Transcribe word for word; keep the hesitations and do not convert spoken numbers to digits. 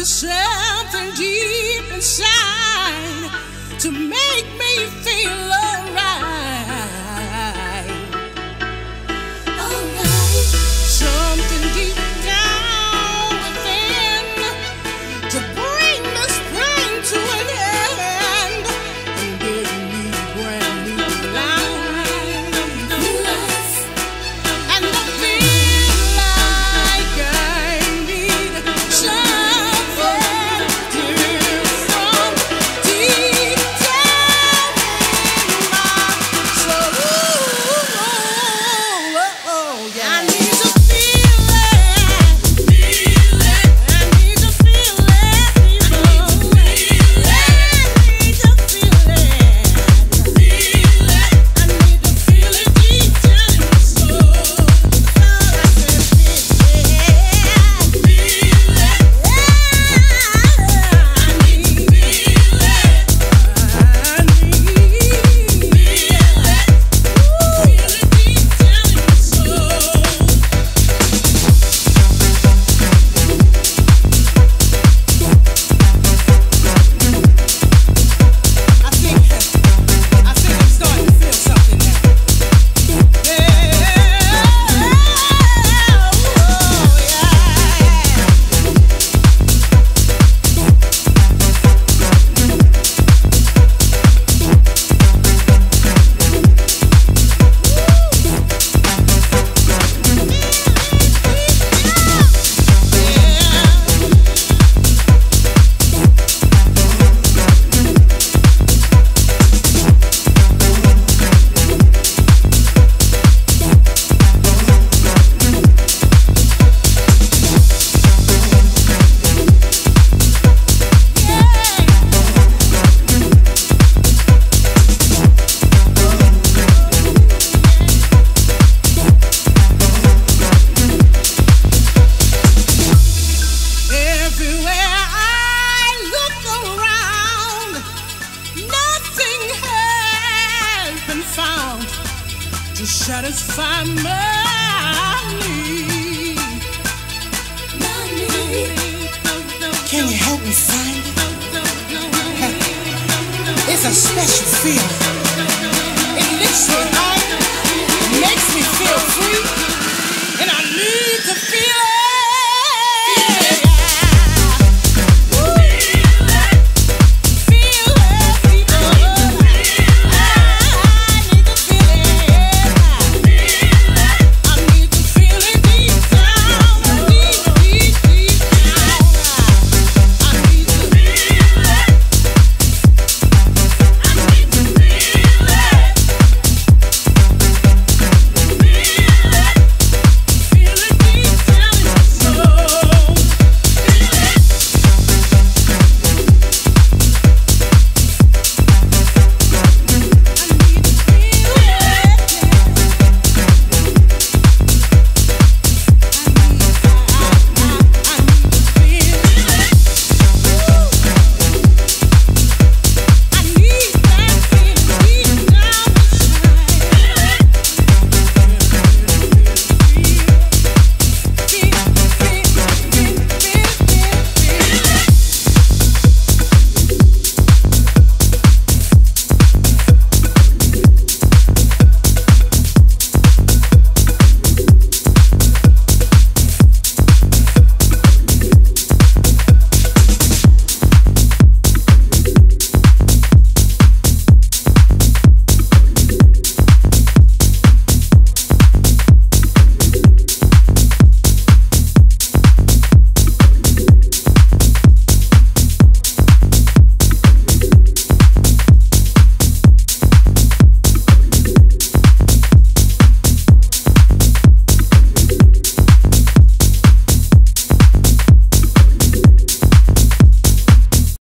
something deep inside to make me feel alright. Alright. Something deep down within to bring the spring to an end and give me brand new life. New life. And I feel like I need something different deep down in my soul. Oh, yeah. I need to feel it. Feel it. I need to feel it. I need to feel it. Feel it. I need to feel it deep down in my soul. I said feel it. Feel it. I need to feel it. I need to feel it. Feel it deep down in my soul. I think, I think I'm starting to feel something now. Yeah, oh yeah. Everywhere I look around, nothing has been found to satisfy my need. My need. Can you help me find it? It's a special feeling. It lifts me